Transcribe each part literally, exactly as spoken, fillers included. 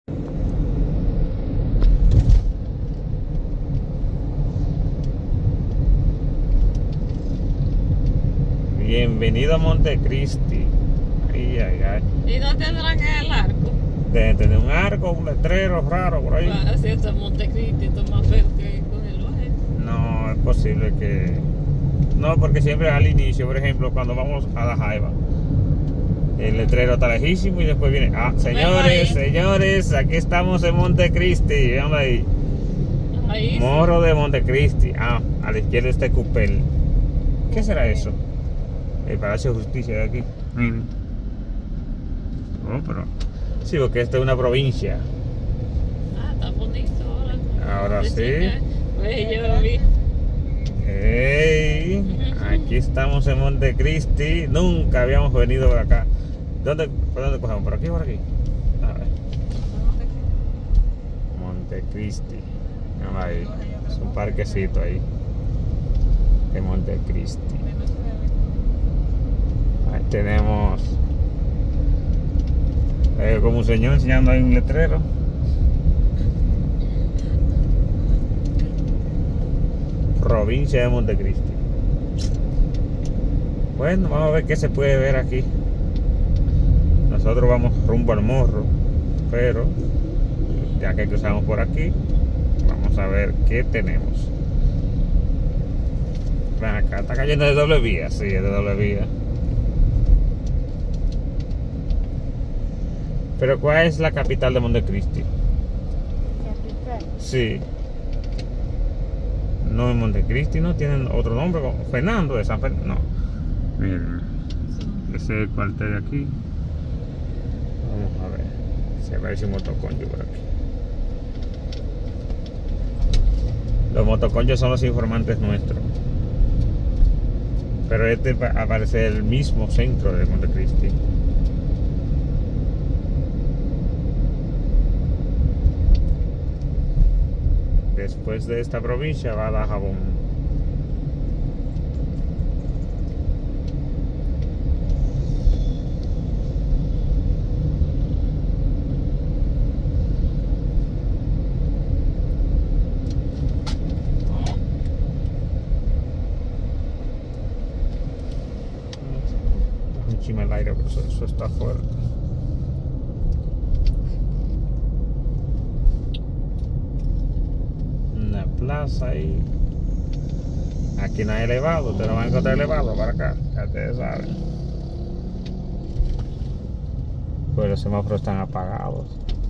Bienvenido a Montecristi. Ay, ay, ay. ¿Y no tendrán el arco? Deben tener un arco, un letrero raro por ahí. Bueno, si esto es Montecristi, esto es más feo que cogerlo, ¿eh? No, es posible que... No, porque siempre al inicio, por ejemplo, cuando vamos a La Jaiba, el letrero está lejísimo y después viene... Ah, señores, señores, aquí estamos en Montecristi. Vean ahí. Ahí. Morro de Montecristi. Ah, a la izquierda está Cupel. ¿Qué será eso? El Palacio de Justicia de aquí. Miren. Oh, pero... Sí, porque esta es una provincia. Ah, está bonito ahora. Ahora sí. Bello, vi. Hey, aquí estamos en Montecristi. Nunca habíamos venido por acá. ¿Dónde, ¿Por dónde cogemos? ¿Por aquí o por aquí? A ver. Montecristi. Ahí. Es un parquecito ahí. De Montecristi. Ahí tenemos eh, como un señor enseñando ahí un letrero. Provincia de Montecristi. Bueno, vamos a ver qué se puede ver aquí. Nosotros vamos rumbo al Morro, pero ya que cruzamos por aquí, vamos a ver qué tenemos. Ven acá, está cayendo de doble vía. Sí, es de doble vía. Pero ¿cuál es la capital de Montecristi? ¿Capital? Sí. No es Montecristi, ¿no? Tienen otro nombre, como Fernando de San Fernando. No. Miren, ese es el cuartel de aquí. Vamos a ver si aparece un motoconcho por aquí. Los motoconchos son los informantes nuestros. Pero este aparece el mismo centro de Montecristi. Después de esta provincia va a Dajabón. Un chima el aire, pero eso, eso está fuerte. Plaza ahí. Aquí no hay elevado, usted no va a encontrar elevado para acá, ya ustedes saben. Pues los semáforos están apagados.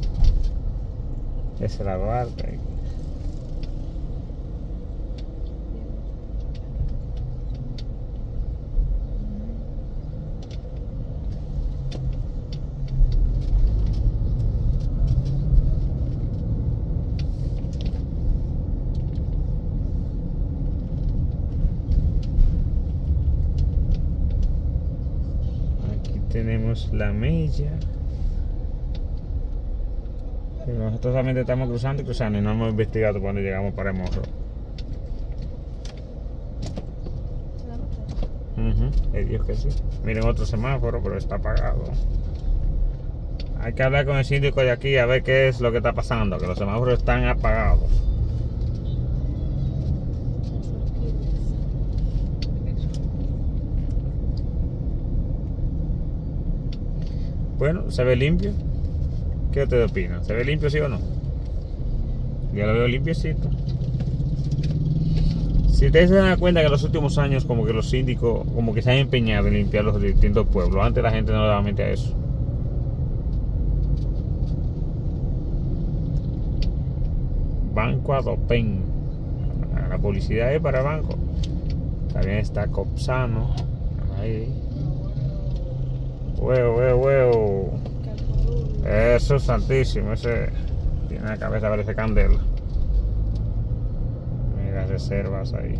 Esa es la Duarte. Tenemos la milla. Y nosotros solamente estamos cruzando y cruzando y no hemos investigado cuando llegamos para el Morro. Uh-huh. Eh, Dios que sí. Miren otro semáforo, pero está apagado. Hay que hablar con el síndico de aquí a ver qué es lo que está pasando, que los semáforos están apagados. Bueno, ¿se ve limpio? ¿Qué ustedes opinan? ¿Se ve limpio, sí o no? Yo lo veo limpiecito. Si ustedes se dan cuenta que en los últimos años como que los síndicos como que se han empeñado en limpiar los distintos pueblos. Antes la gente no le daba mente a eso. Banco Adopen. La publicidad es para banco. También está Copsano. Ahí. Huevo, huevo, huevo. Eso es santísimo. Ese tiene la cabeza, parece candela. Mira, reservas ahí.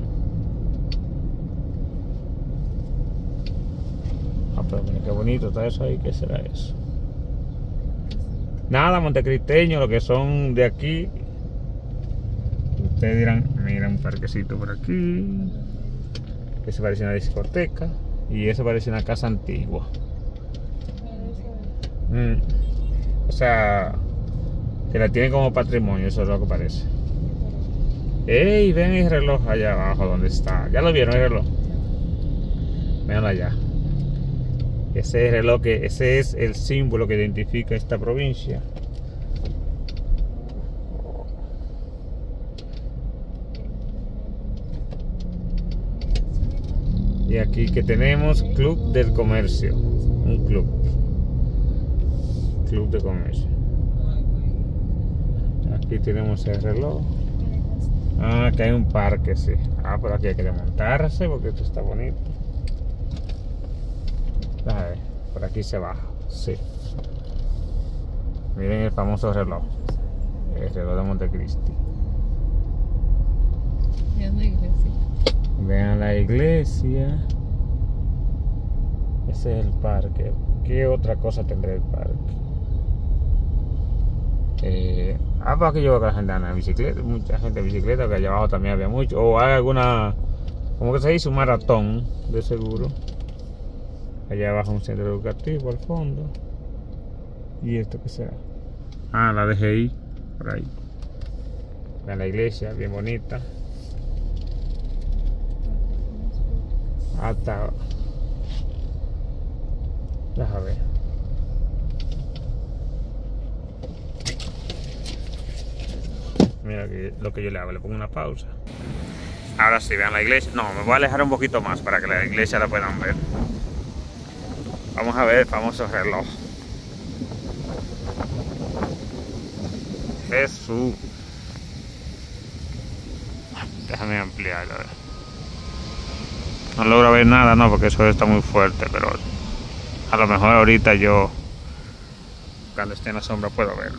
Ah, pero mira qué bonito está eso ahí. ¿Qué será eso? Nada, montecristeños, lo que son de aquí. Ustedes dirán, mira un parquecito por aquí. Ese parece una discoteca. Y ese parece una casa antigua. Mm. O sea, Que la tienen como patrimonio, eso es lo que parece. ¡Ey! Vean el reloj allá abajo donde está. ¿Ya lo vieron el reloj? Veanlo allá. Ese es el reloj que, ese es el símbolo que identifica esta provincia. Y aquí que tenemos Club del Comercio. Un club. Club de Comercio. Aquí tenemos el reloj. Ah, que hay un parque, sí. Ah, por aquí hay que montarse porque esto está bonito. A ver, por aquí se baja, sí. Miren el famoso reloj. El reloj de Montecristi. Vean la iglesia. Vean la iglesia. Ese es el parque. ¿Qué otra cosa tendrá el parque? Eh, ah, para que yo veo que la gente anda en bicicleta, mucha gente en bicicleta, que allá abajo también había mucho. O hay alguna, como que se dice, un maratón, de seguro. Allá abajo un centro educativo al fondo. ¿Y esto qué será? Ah, la D G I, por ahí. Vean la iglesia, bien bonita. Hasta... Déjame ver. Mira que lo que yo le hago, le pongo una pausa. Ahora sí, vean la iglesia. No, me voy a alejar un poquito más para que la iglesia la puedan ver. Vamos a ver el famoso reloj. Jesús. Déjame ampliarlo. No logro ver nada, no, porque eso está muy fuerte, pero a lo mejor ahorita yo, cuando esté en la sombra, puedo verlo.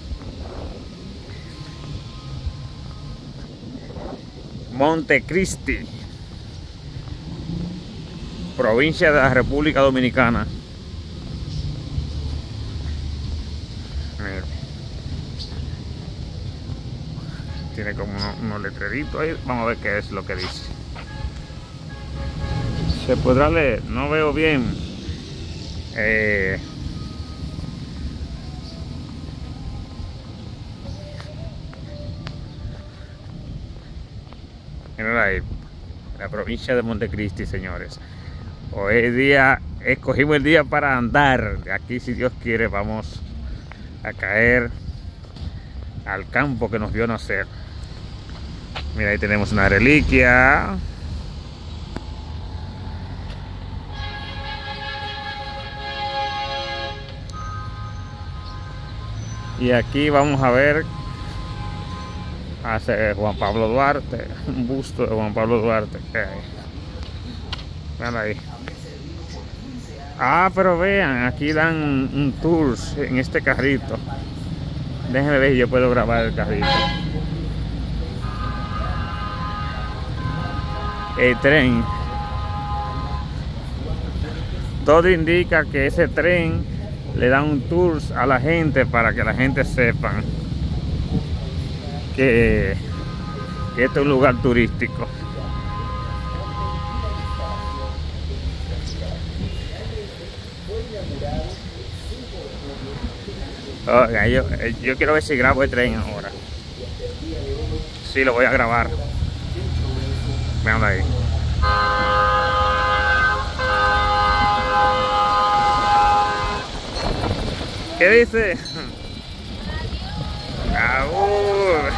Montecristi, provincia de la República Dominicana. Mira. Tiene como unos, unos letreritos ahí. Vamos a ver qué es lo que dice. ¿Se podrá leer? No veo bien. Eh, Mira ahí, la provincia de Montecristi, señores. Hoy día, escogimos el día para andar. De aquí, si Dios quiere, vamos a caer al campo que nos vio nacer. Mira, ahí tenemos una reliquia. Y aquí vamos a ver hace Juan Pablo Duarte, un busto de Juan Pablo Duarte que hay. Vean ahí. Ah, pero vean, aquí dan un tour en este carrito. Déjenme ver si yo puedo grabar el carrito. El tren. Todo indica que ese tren le dan un tour a la gente para que la gente sepa que, que este es un lugar turístico. Oiga, yo, yo quiero ver si grabo el tren ahora. Sí, lo voy a grabar. Vean ahí. ¿Qué dice? ¡Aúr!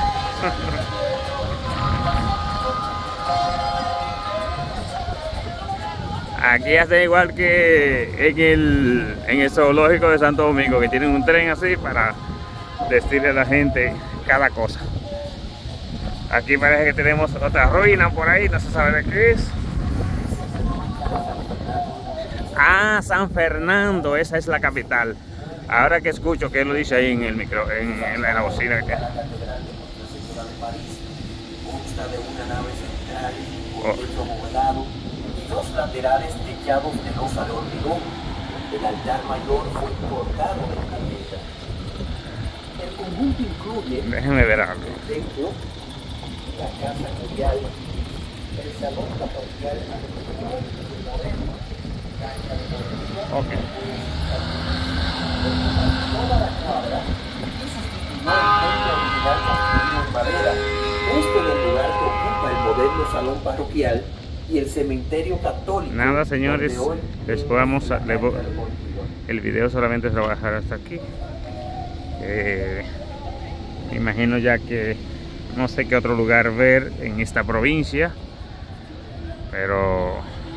Aquí hacen igual que en el, en el zoológico de Santo Domingo, que tienen un tren así para decirle a la gente cada cosa. Aquí parece que tenemos otra ruina por ahí, no se sabe de qué es. Ah, San Fernando, esa es la capital. Ahora que escucho que él lo dice ahí en el micro, en, en, la, en la bocina. Que... Oh. Dos laterales techados de losa de hormigón. El altar mayor fue cortado de la cabeza. El conjunto incluye... Déjenme ver algo. El templo, la casa curial, el salón parroquial, el moderno, cancha de televisión. Ok. Toda la cuadra es sustituida moderno salón parroquial y el cementerio católico. Nada, señores, donde hoy después vamos a, la le vo- Casa del Monte. el video solamente se va a dejar hasta aquí. Eh, me imagino ya que no sé qué otro lugar ver en esta provincia, pero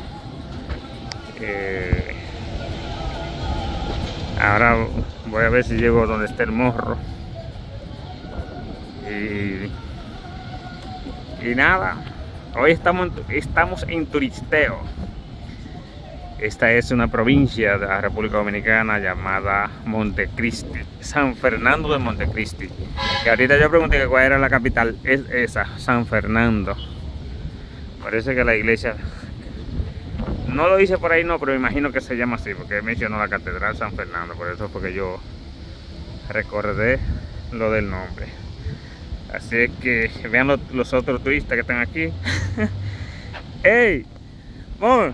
eh, ahora voy a ver si llego donde esté el morro. Y, y nada, hoy estamos, estamos en turisteo. Esta es una provincia de la República Dominicana llamada Montecristi, San Fernando de Montecristi. Que ahorita yo pregunté que cuál era la capital, es esa, San Fernando. Parece que la iglesia, no lo dice por ahí, no, pero me imagino que se llama así, porque mencionó la catedral San Fernando, por eso porque yo recordé lo del nombre. Así es que vean los, los otros turistas que están aquí. ¡Ey! ¡Mon!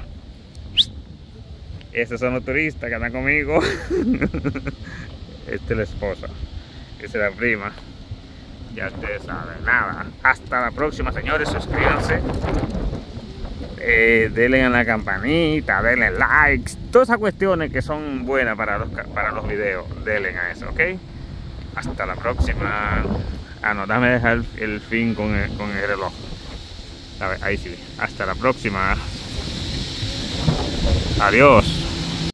Estos son los turistas que están conmigo. Esta es la esposa. Esta es la prima. Ya ustedes saben. Nada. Hasta la próxima, señores. Suscríbanse. Eh, denle a la campanita. Denle likes. Todas esas cuestiones que son buenas para los, para los videos. Denle a eso, ¿ok? Hasta la próxima. Ah, no, déjame dejar el, el fin con el, con el reloj. A ver, ahí sí. Hasta la próxima. Adiós.